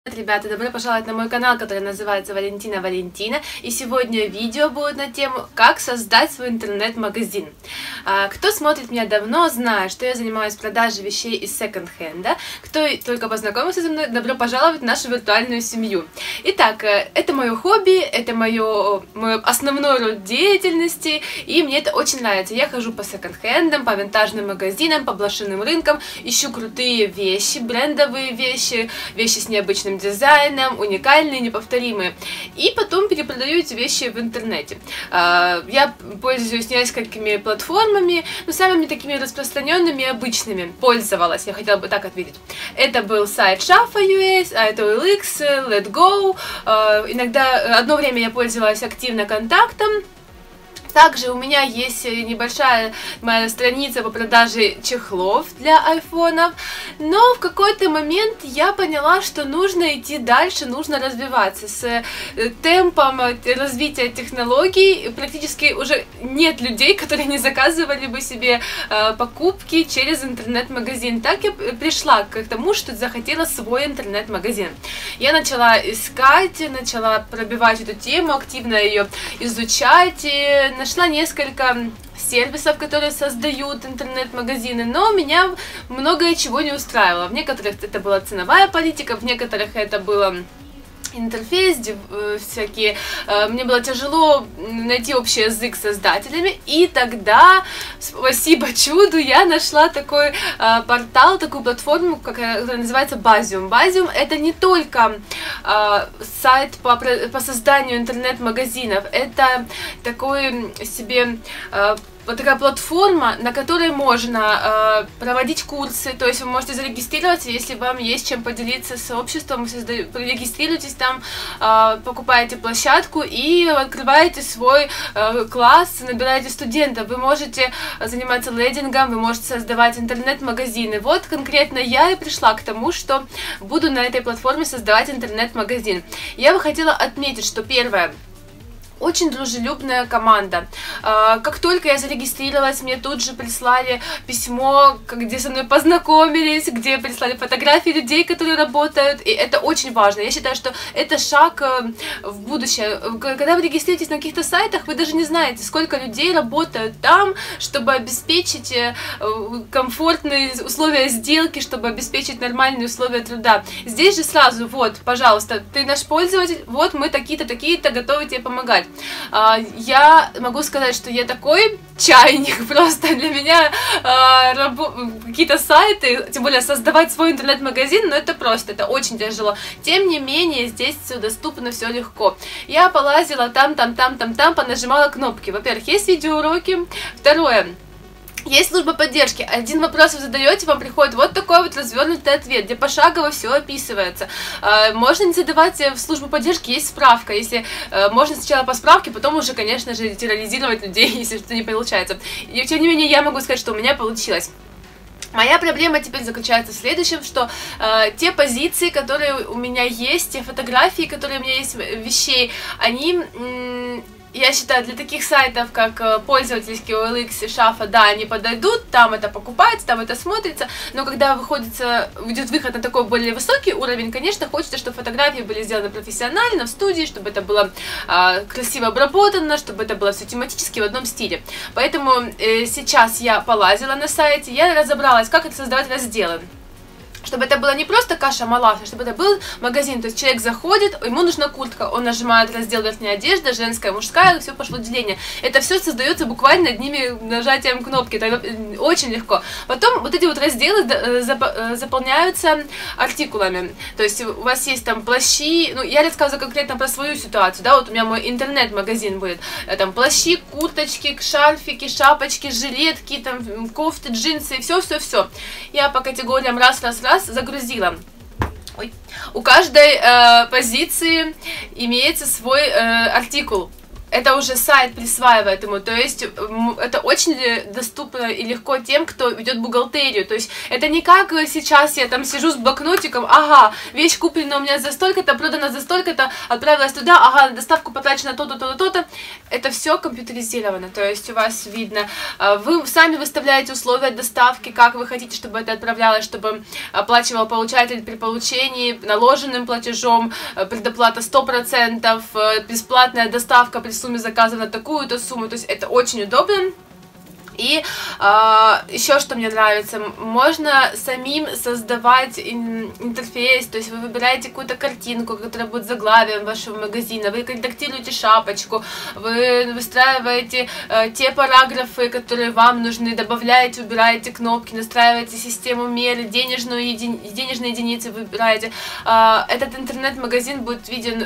Ребята, добро пожаловать на мой канал, который называется Валентина Валентина, и сегодня видео будет на тему «Как создать свой интернет-магазин». Кто смотрит меня давно, знает, что я занимаюсь продажей вещей из секонд-хенда. Кто только познакомился со мной, добро пожаловать в нашу виртуальную семью. Итак, это мое хобби, это мой основной род деятельности, и мне это очень нравится. Я хожу по секонд-хендам, по винтажным магазинам, по блошиным рынкам, ищу крутые вещи, брендовые вещи, вещи с необычным дизайном, уникальные, неповторимые. И потом перепродаю эти вещи в интернете. Я пользуюсь несколькими платформами, но самыми такими распространенными и обычными пользовалась, я хотела бы так ответить. Это был сайт Shafa.us, это OLX, Letgo. Иногда, одно время я пользовалась активно контактом. Также у меня есть небольшая моя страница по продаже чехлов для айфонов, но в какой-то момент я поняла, что нужно идти дальше, нужно развиваться. С темпом развития технологий практически уже нет людей, которые не заказывали бы себе покупки через интернет-магазин. Так я пришла к тому, что захотела свой интернет-магазин. Я начала искать, начала пробивать эту тему, активно ее изучать, и нашла несколько сервисов, которые создают интернет-магазины, но меня многое чего не устраивало. В некоторых это была ценовая политика, в некоторых это было интерфейс, всякие. Мне было тяжело найти общий язык с создателями, и тогда, спасибо чуду, я нашла такой портал, такую платформу, которая называется Bazium. Bazium — это не только сайт по созданию интернет-магазинов, это такой себе вот такая платформа, на которой можно проводить курсы, то есть вы можете зарегистрироваться, если вам есть чем поделиться с обществом, регистрируйтесь там, покупаете площадку и открываете свой класс, набираете студентов, вы можете заниматься лендингом, вы можете создавать интернет-магазины. Вот конкретно я и пришла к тому, что буду на этой платформе создавать интернет-магазин. Я бы хотела отметить, что первое, очень дружелюбная команда. Как только я зарегистрировалась, мне тут же прислали письмо, где со мной познакомились, где прислали фотографии людей, которые работают, и это очень важно. Я считаю, что это шаг в будущее. Когда вы регистрируетесь на каких-то сайтах, вы даже не знаете, сколько людей работают там, чтобы обеспечить комфортные условия сделки, чтобы обеспечить нормальные условия труда. Здесь же сразу, вот, пожалуйста, ты наш пользователь, вот мы такие-то, такие-то, готовы тебе помогать. Я могу сказать, что я такой чайник, просто для меня какие-то сайты, тем более создавать свой интернет-магазин, но это просто, это очень тяжело. Тем не менее, здесь все доступно, все легко. Я полазила там, понажимала кнопки. Во-первых, есть видеоуроки. Второе. Есть служба поддержки. Один вопрос вы задаете, вам приходит вот такой вот развернутый ответ, где пошагово все описывается. Можно не задавать в службу поддержки, есть справка. Если можно сначала по справке, потом уже, конечно же, терроризировать людей, если что-то не получается. И тем не менее, я могу сказать, что у меня получилось. Моя проблема теперь заключается в следующем, что те позиции, которые у меня есть, те фотографии, которые у меня есть вещей, они... Я считаю, для таких сайтов, как пользовательский OLX и Shafa, да, они подойдут, там это покупается, там это смотрится, но когда идет выход на такой более высокий уровень, конечно, хочется, чтобы фотографии были сделаны профессионально, в студии, чтобы это было красиво обработано, чтобы это было все тематически в одном стиле. Поэтому сейчас я полазила на сайте, я разобралась, как это создавать разделы. Чтобы это было не просто каша-малаша, чтобы это был магазин, то есть человек заходит, ему нужна куртка, он нажимает раздел верхняя одежда, женская, мужская, и все пошло деление. Это все создается буквально одним нажатием кнопки, это очень легко. Потом вот эти вот разделы заполняются артикулами, то есть у вас есть там плащи, ну я рассказываю конкретно про свою ситуацию, да, вот у меня мой интернет-магазин будет, там плащи, курточки, шарфики, шапочки, жилетки, там кофты, джинсы, все-все-все. Я по категориям раз загрузила. У каждой позиции имеется свой артикул. это уже сайт присваивает ему, то есть это очень доступно и легко тем, кто ведет бухгалтерию, то есть это не как сейчас я там сижу с блокнотиком, ага, вещь куплена у меня за столько-то, продана за столько-то, отправилась туда, ага, на доставку потрачено то-то, то-то, то-то, это все компьютеризировано, то есть у вас видно, вы сами выставляете условия доставки, как вы хотите, чтобы это отправлялось, чтобы оплачивал получатель при получении, наложенным платежом, предоплата 100%, бесплатная доставка при сумме заказа на такую-то сумму, то есть это очень удобно. И еще что мне нравится, можно самим создавать интерфейс, то есть вы выбираете какую-то картинку, которая будет заглавием вашего магазина, вы редактируете шапочку, вы выстраиваете те параграфы, которые вам нужны, добавляете, убираете кнопки, настраиваете систему меры, денежные единицы выбираете. Этот интернет-магазин будет виден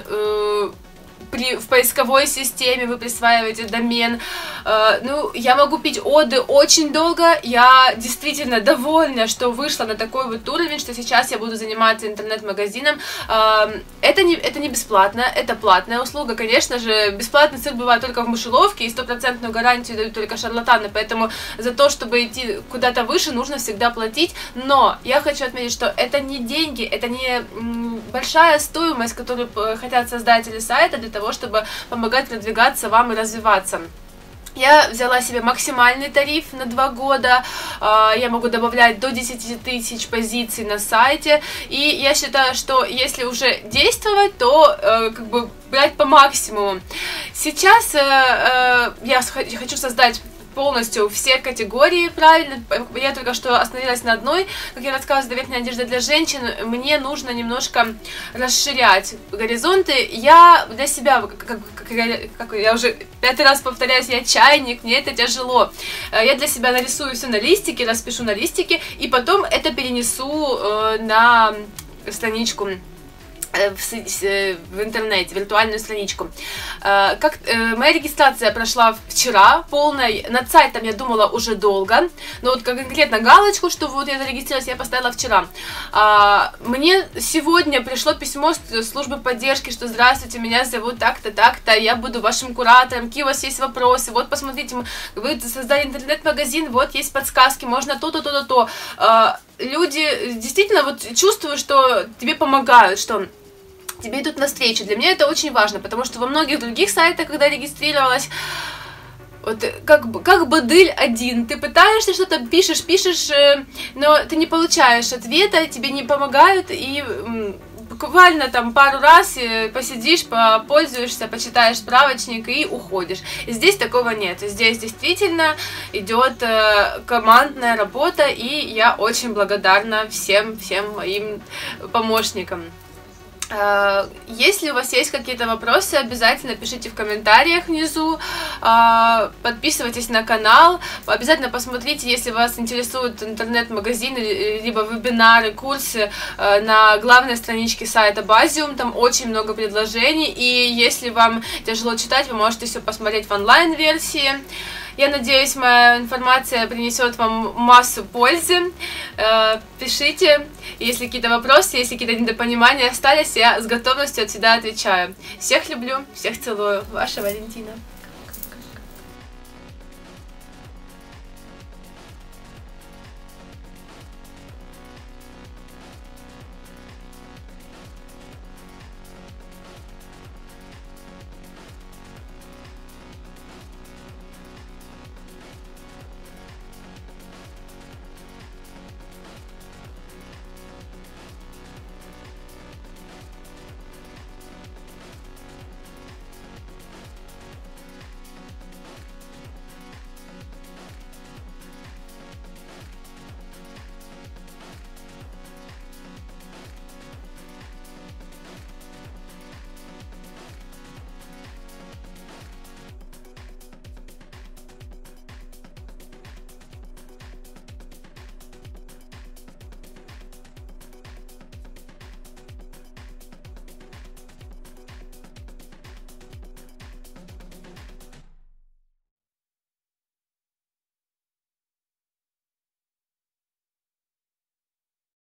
в поисковой системе, вы присваиваете домен. Ну, я могу пить оды очень долго, я действительно довольна, что вышла на такой вот уровень, что сейчас я буду заниматься интернет-магазином. Это не бесплатно, это платная услуга, конечно же, бесплатный ссылка бывает только в мышеловке, и 100% гарантию дают только шарлатаны, поэтому за то, чтобы идти куда-то выше, нужно всегда платить, но я хочу отметить, что это не деньги, это не большая стоимость, которую хотят создатели сайта для того, чтобы помогать продвигаться вам и развиваться. Я взяла себе максимальный тариф на 2 года, я могу добавлять до 10 тысяч позиций на сайте, и я считаю, что если уже действовать, то как бы брать по максимуму. Сейчас я хочу создать полностью все категории правильно. Я только что остановилась на одной, как я рассказывала, доверительная одежда для женщин. Мне нужно немножко расширять горизонты. Я для себя, как я уже 5 раз повторяюсь, я чайник, мне это тяжело. Я для себя нарисую все на листике, распишу на листике, и потом это перенесу на страничку в интернете, виртуальную страничку. Моя регистрация прошла вчера, полная, над сайтом я думала уже долго, но вот конкретно галочку, что вот я зарегистрировалась, я поставила вчера. Мне сегодня пришло письмо с службы поддержки, что здравствуйте, меня зовут так-то, так-то, я буду вашим куратором, какие у вас есть вопросы, вот посмотрите, вы создали интернет-магазин, вот есть подсказки, можно то-то, то-то, то. Люди действительно вот чувствуют, что тебе помогают, что тебе идут навстречу. Для меня это очень важно, потому что во многих других сайтах, когда регистрировалась, вот как бадыль один, ты пытаешься что-то, пишешь, но ты не получаешь ответа, тебе не помогают, и буквально там пару раз посидишь, попользуешься, почитаешь справочник и уходишь. И здесь такого нет. Здесь действительно идет командная работа, и я очень благодарна всем моим помощникам. Если у вас есть какие-то вопросы, обязательно пишите в комментариях внизу, подписывайтесь на канал, обязательно посмотрите, если вас интересуют интернет-магазины, либо вебинары, курсы на главной страничке сайта Bazium, там очень много предложений, и если вам тяжело читать, вы можете все посмотреть в онлайн-версии. Я надеюсь, моя информация принесет вам массу пользы. Пишите, если какие-то вопросы, если какие-то недопонимания остались, я с готовностью всегда отвечаю. Всех люблю, всех целую. Ваша Валентина.